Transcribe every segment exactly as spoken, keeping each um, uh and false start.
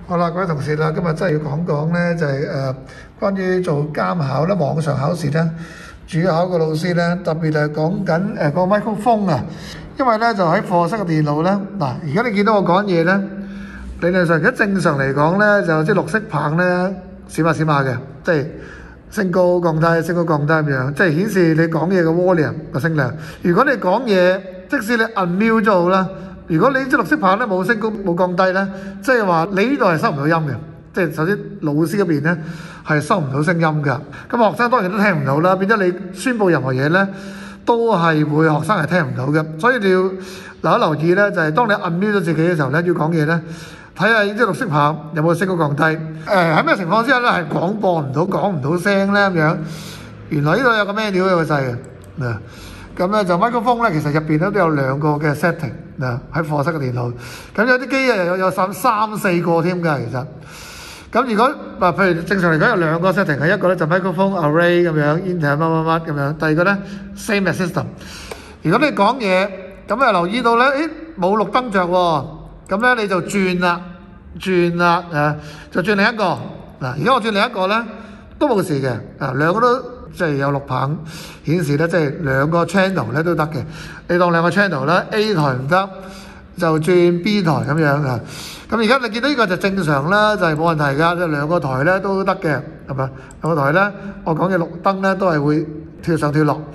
好啦，各位同事啦，今日真係要講講咧，就係、是、誒、呃、關於做監考咧，網上考試咧，主考嘅老師咧，特別係講緊誒個麥克風啊，因為咧就喺課室嘅電腦咧，嗱，而家你見到我講嘢咧，理論上而家正常嚟講咧，就即係綠色棒咧閃下閃下嘅，即係升高降低、升高降低咁樣，即係顯示你講嘢嘅 volume 個聲量。如果你講嘢，即使你 unmute 咗好啦。如果你支綠色棒咧冇升高冇降低咧，即係話你呢度係收唔到音嘅，即係首先老師嗰邊咧係收唔到聲音㗎。咁學生當然都聽唔到啦，變咗你宣佈任何嘢咧都係會學生係聽唔到嘅。所以你要留一留意咧，就係當你 unmute 咗自己嘅時候咧，要講嘢咧，睇下呢支綠色棒有冇升高降低。誒喺咩情況之下咧係廣播唔到講唔到聲咧咁樣？原來呢度有個 menu 有個掣嘅嗱。咁咧就麥克風咧，其實入邊咧都有兩個嘅 setting 嗱，喺課室嘅電腦。咁有啲機啊有有三三四個添㗎，其實。咁如果嗱，譬如正常嚟講有兩個 setting，係一個咧就麥克風 array 咁樣 inter 乜乜乜咁樣，第二個咧 same as system。如果你講嘢，咁又留意到咧，誒冇綠燈着喎，咁咧你就轉啦，轉啦誒，就轉另一個嗱。而家我轉另一個咧都冇事嘅，啊兩個都。即係有綠棒顯示咧，即係兩個 channel 咧都得嘅。你當兩個 channel 啦 ，A 台唔得就轉 B 台咁樣啊。咁而家你見到呢個就正常啦，就係冇問題㗎。即係兩個台咧都得嘅，係咪？兩個台咧，我講嘅綠燈咧都係會跳上跳落。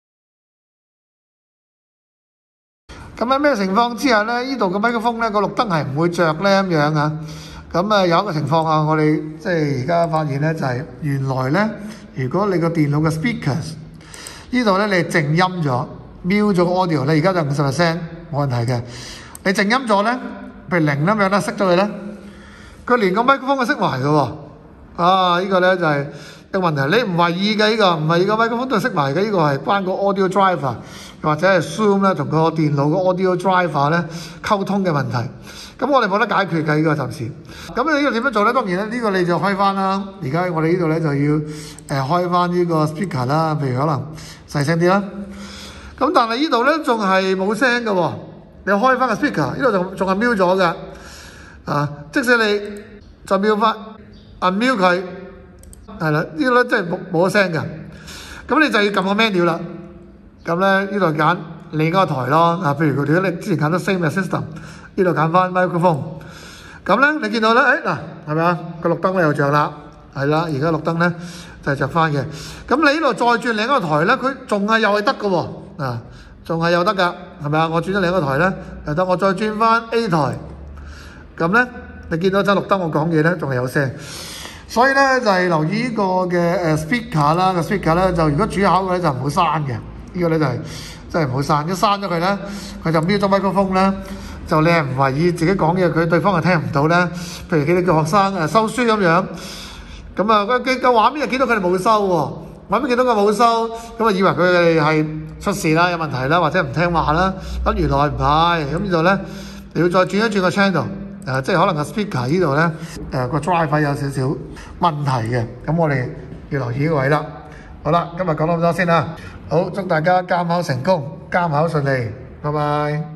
咁喺咩情況之下咧？呢度嘅麥克風咧個綠燈係唔會着咧咁樣啊？咁啊有一個情況啊，我哋即係而家發現咧就係原來咧。如果你個電腦嘅 speakers 呢度咧，你靜音咗，mute 咗個 audio 咧，而家就五十 percent 冇問題嘅。你靜音咗咧，譬如零咁樣啦，熄咗佢咧，佢連個麥克風都熄埋嘅喎。啊，呢個咧就係一個問題。你唔為意嘅呢個，唔係呢個麥克風都熄埋嘅，呢個係關個 audio driver 或者係 Zoom 咧同個電腦個 audio driver 咧溝通嘅問題。咁我哋冇得解決嘅呢個暫時。咁你呢個點樣做咧？當然咧，呢個你就開翻啦。而家我哋呢度咧就要誒開翻呢個 speaker 啦。譬如可能細聲啲啦。咁但係呢度咧仲係冇聲嘅喎。你開翻個 speaker，呢度仲仲係 mute 咗嘅。啊，即使你就 mute 翻 unmute 佢，係啦，呢個咧真係冇冇聲嘅。咁你就要撳個 menu 啦。咁咧呢度揀另一個台咯。啊，譬如佢哋你之前揀咗 same as system。呢度揀翻麥克風，咁咧你見到咧，誒嗱係咪啊？個綠燈咧又着啦，係啦，而家綠燈咧就係着翻嘅。咁你呢度再轉另一個台咧，佢仲係又係得嘅喎，啊，仲係又得㗎，係咪啊？我轉咗另一個台咧，又得，我再轉翻 A 台，咁咧你見到盞綠燈我講嘢咧仲係有聲，所以咧就係留意呢個嘅誒 speaker 啦，個 speaker 咧就如果主考嘅咧就唔好刪嘅，呢個咧就係真係唔好刪，一刪咗佢咧佢就瞄咗麥克風咧。就你係唔懷疑自己講嘢，佢對方係聽唔到咧。譬如佢哋叫學生誒收書咁樣，咁啊個個畫面就見到佢哋冇收喎，畫面見到佢冇收，咁啊以為佢哋係出事啦、有問題啦，或者唔聽話啦。咁原來唔係，咁呢度咧你要再轉一轉個 channel，誒即係可能個 speaker 呢度咧誒個 driver 有少少問題嘅，咁我哋要留意呢個位啦。好啦，今日講到咁多先啦。好，祝大家監考成功，監考順利，拜拜。